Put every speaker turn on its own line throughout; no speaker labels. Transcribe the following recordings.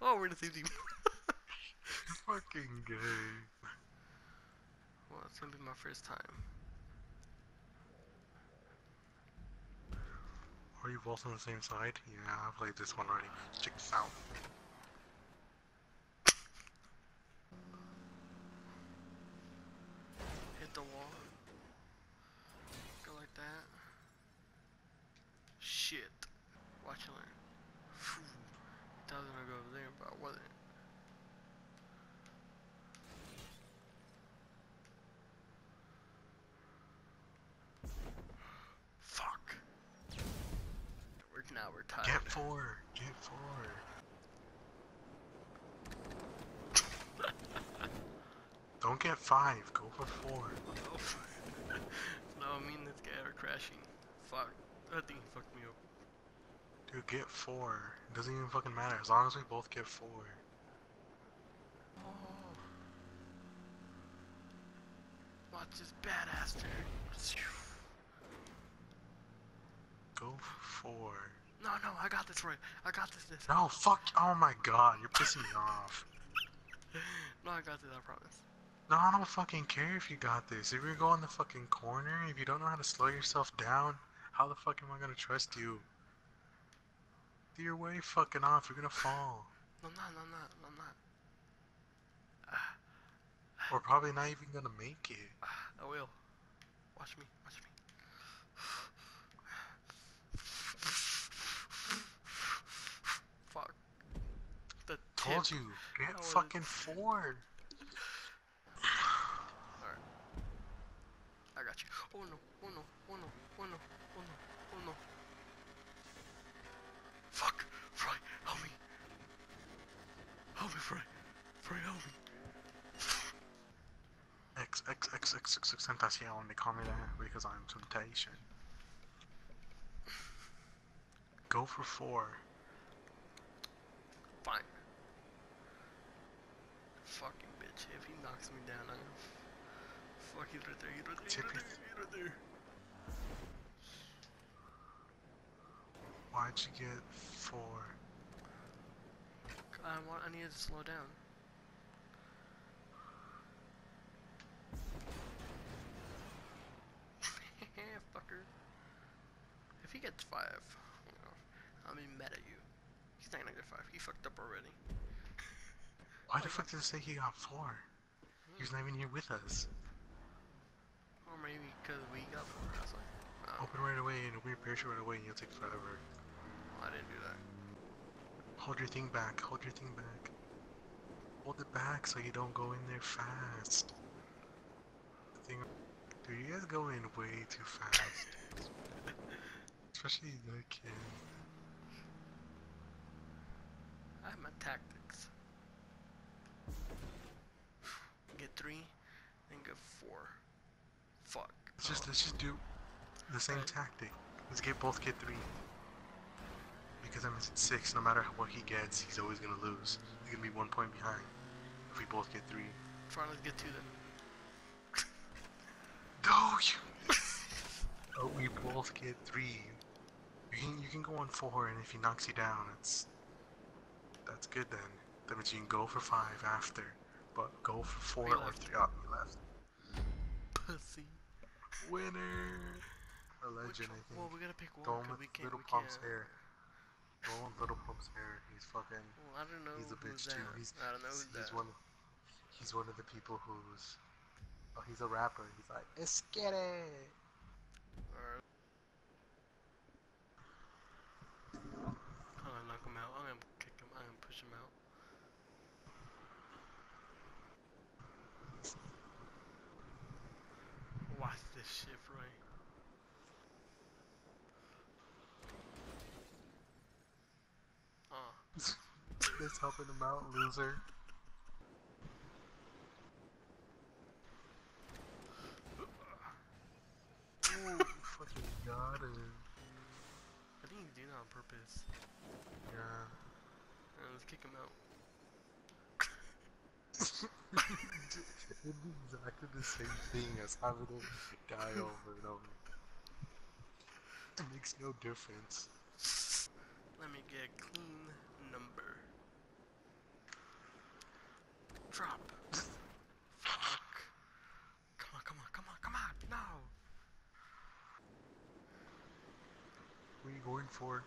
Oh, we're in the same team.
Fucking gay.
Well, it's gonna be my first time.
Are you both on the same side? Yeah, I played this one already. Check this out.
Hit the wall. Go like that. Shit. Watch and learn. Phew. I thought I was gonna go over there, but I wasn't. Fuck. Now we're tied.
Get four. Get four. Don't get five. Go for four.
No, I mean this guy are crashing. Fuck. I think he fucked me up.
Dude, get four. It doesn't even fucking matter as long as we both get four.
Oh. Watch this badass turn.
Go for four.
No, I got this right. I got this.
No, fuck. Oh my god, you're pissing me off.
No, I got this, I promise.
No, I don't fucking care if you got this. If you go in the fucking corner, if you don't know how to slow yourself down, how the fuck am I gonna trust you? Dude, you're way fucking off. You're gonna fall.
No, I'm not.
We're probably not even gonna make it.
I will. Watch me. Fuck. The
Told
tip.
you, get fucking four.
Alright. I got you. Oh no. Fuck. Fry, help me. Help me, Fry. Fry, help me.
X Tentacion, they call me that because I'm temptation. Go for four.
Fine. Fucking bitch. If he knocks me down, I'm... Fuck, he's right there. He's right there.
Why'd you get four?
I need to slow down. Fucker. If he gets 5, you know, I'll be mad at you. He's not gonna get 5. He fucked up already.
Why the fuck did it say he got four? He was not even here with us.
Or maybe because we got 4. That's like,
Open right away and open your parachute right away and you'll take forever.
I didn't do that.
Hold your thing back. Hold your thing back. Hold it back so you don't go in there fast. The thing, dude, you guys go in way too fast. Especially the kid.
I have my tactics. Get 3, then get 4. Fuck.
Let's just do the same tactic. Let's both get 3. Because I'm at 6, no matter what he gets, he's always gonna lose. He's gonna be 1 point behind. If we both get 3.
Fine, let's get 2 then.
No, you. Oh, we both get 3. You can go on 4, and if he knocks you down, that's good then. That means you can go for 5 after, but go for 4 or 3. Oh, you left.
Pussy.
Winner. A legend, I think.
Well, we gotta pick one.
Go with
we can't,
Little
we
Pump's
can't.
hair. Go with Little Pump's hair. He's fucking.
Well, I don't know.
He's a bitch
that.
too.
I don't know who's that.
He's one of the people who's. Oh, he's a rapper. He's like, let's get it.
Alright. I'm gonna knock him out. I'm gonna kick him. I'm gonna push him out. Watch this shit, Roy.
Just helping him out, loser. Ooh, fucking got it.
I think he's doing that on purpose.
Yeah.
Alright, let's kick him out.
It'd be exactly the same thing as having him die over and over. It makes no difference.
Let me get a clean number.
4.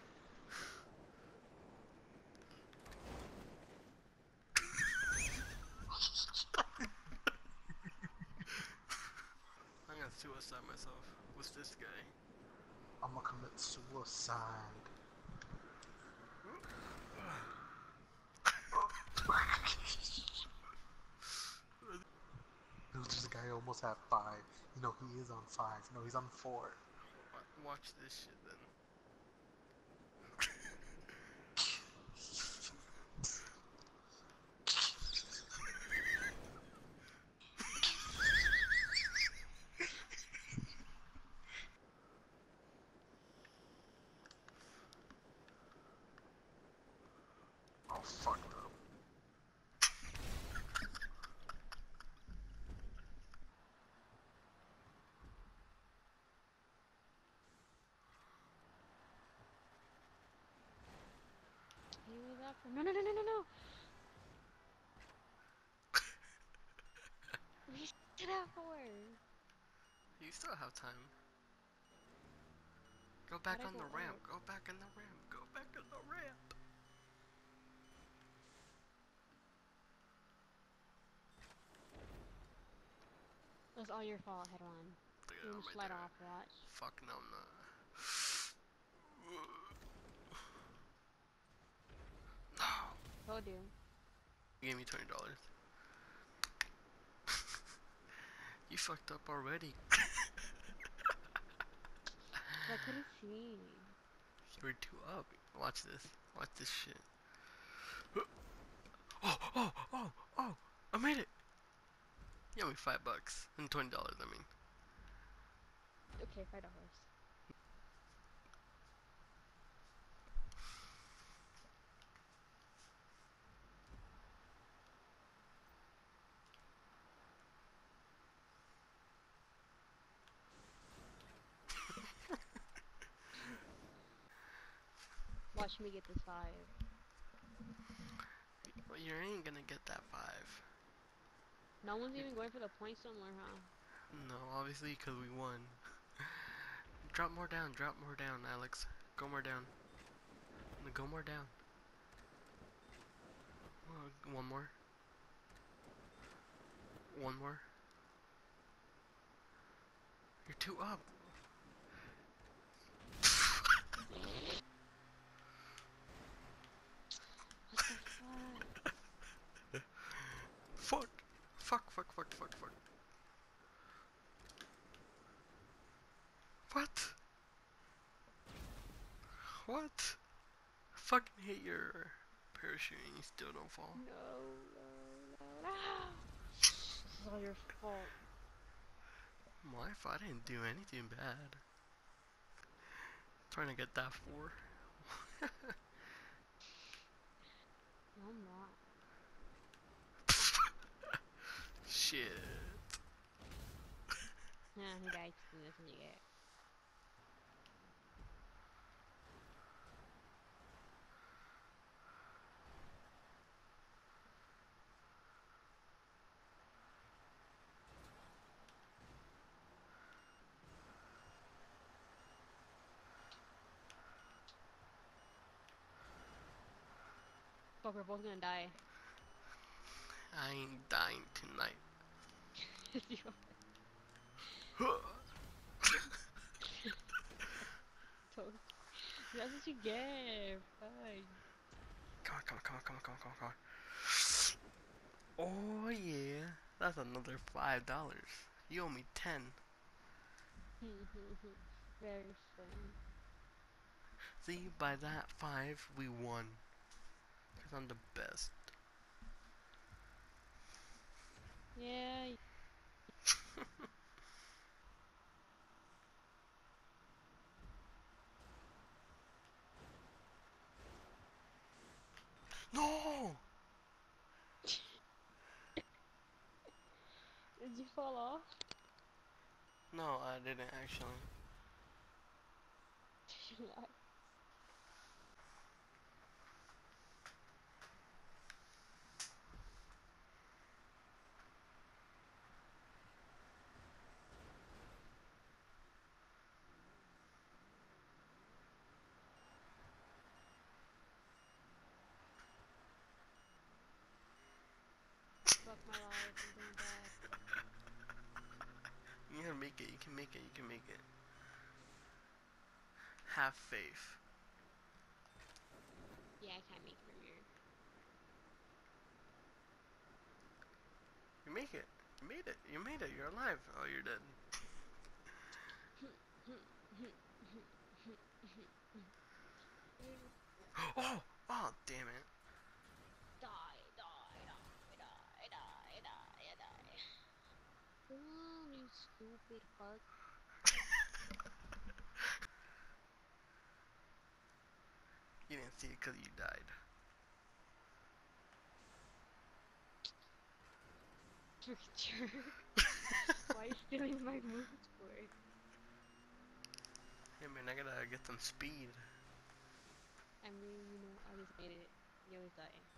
I'm gonna suicide myself with this guy.
I'm gonna commit suicide. Dude, there's a guy who almost had 5. You know, he is on 5. No, he's on 4.
Watch this shit then.
Oh, fucked up.
He was up for no. We should have 4.
You still have time. Go
How'd
back
I
on
go
the ramp.
up?
Go back in the ramp. Go back in the ramp.
That's all your fault, head on.
Look at
You
him
almost
right
slide
there.
off, watch.
Fuck no, I'm not. No.
Told you.
You gave me $20. You fucked up already.
I couldn't see.
You were 2 up. Watch this. Watch this shit. Oh! I made it. You owe me $5 and $20. I mean.
Okay, $5. Watch me get this 5.
Well, you ain't gonna get that 5.
No one's even going for the points somewhere, huh?
No, obviously, because we won. Drop more down, Alex. Go more down. Go more down. One more. One more. You're 2 up.
What the fuck?
Fuck. What? What? Fucking hit your parachute and you still don't fall.
No. This is all your fault.
My fault. I didn't do anything bad. Trying to get that 4.
No, I'm not.
Shit.
Nah, he died too. That's what you get. Fuck, we're both gonna die.
I ain't dying tonight.
That's what you get. Fine.
Come on. Oh yeah. That's another $5. You owe me 10.
Very funny.
See, by that 5, we won. Because I'm the best.
Yeah.
No!
Did you fall off?
No, I didn't actually.
my life. I'm going back.
You can make it. You can make it. You can make it. Have faith.
Yeah, I can't make it from here.
You make it. You made it. You made it. You're alive. Oh, you're dead. Oh! Oh, damn it.
Die, die, die, die, die, die, die. Come on, you stupid fuck.
You didn't see it because you died.
Freaking jerk. Why are you stealing my moves for?
Hey man, I gotta get some speed.
I mean, you know, I just made it. You always die.